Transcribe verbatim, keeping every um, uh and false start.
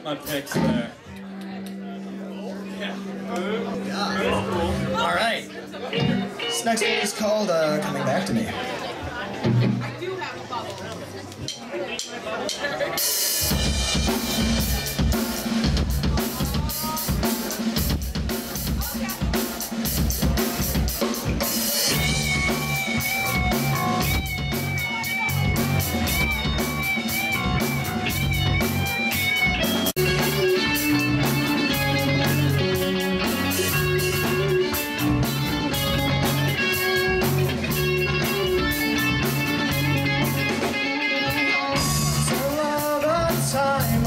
put my picks there. All right. This next one is called uh, Coming Back to Me. I do have a bubble. Time